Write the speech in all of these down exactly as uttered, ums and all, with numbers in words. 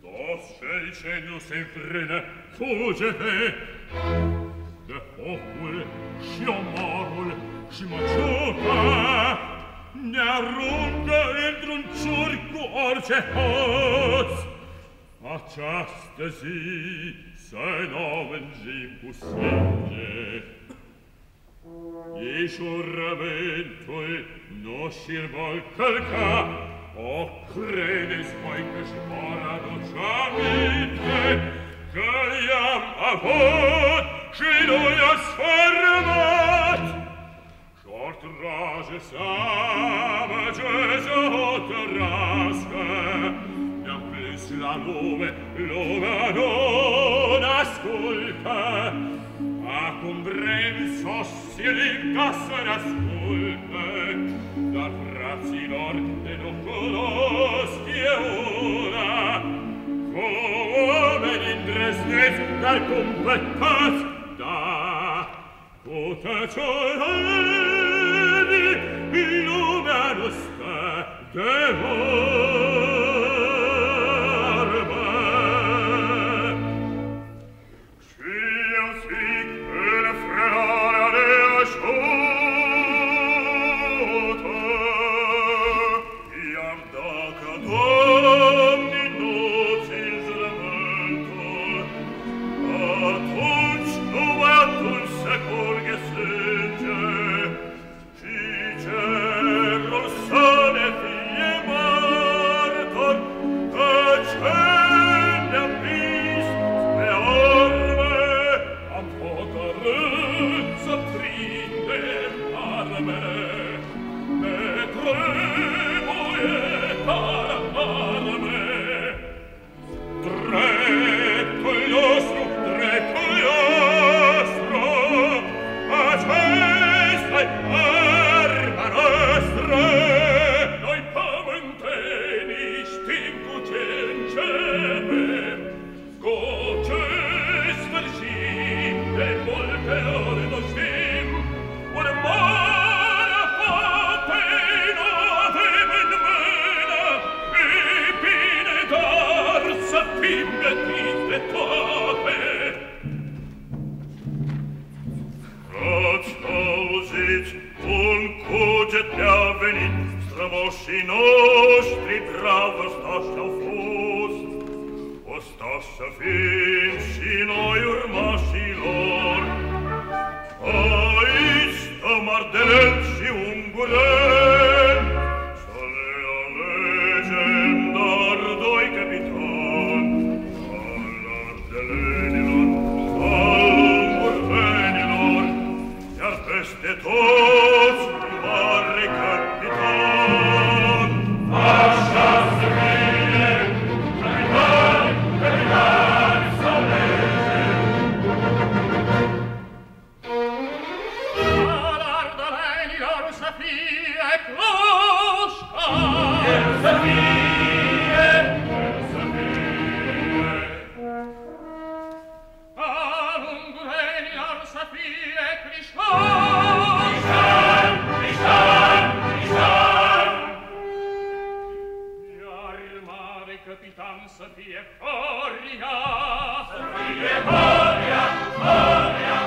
Felice nu se înfrână, fuge-te! De focul și omorul și măciuca ne aruncă într-un ciurc cu orice hoț. Această zi să n-o mângim cu sânge. Ei jurământul nu și-l vol călca. O, credeți, măică, și vor aduce aminte că i-am avut și nu i-a sfărâmat. Și-or trage seama ce-ți o tărască. Ne-am plâns la lume, lumea nu n-ascultă. Acum vrem s-o silim ca să ne asculte. Dar fraților de nu cunosc eu una, cu oameni îndrăzneți, dar cumpătați, da, cu tăciorării lumea nu stă de vorbă. Și eu zic în frânarea de ajută, strămoșii noștri prea vârstași au fost, ostași să fim și noi urmașii lor. Aici stăm ardeleni și ungureni, să le alegem dar doi capitani, al ardelenilor, al ungurenilor, iar peste toți mare capitan. Așa să fie, capitani, capitani să alegem. Al ardelenilor să fie Cloșca, el să fie, el să fie. Al ungurenilor să fie Crișan, Crișan, Crișan. Iar mare capitan să fie Horia, să fie Horia, Horia,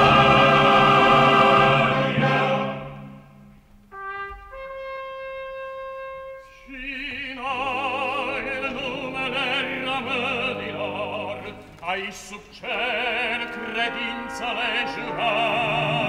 Horia. Și noi în numele rămânilor ai sub cer credință le jurăm,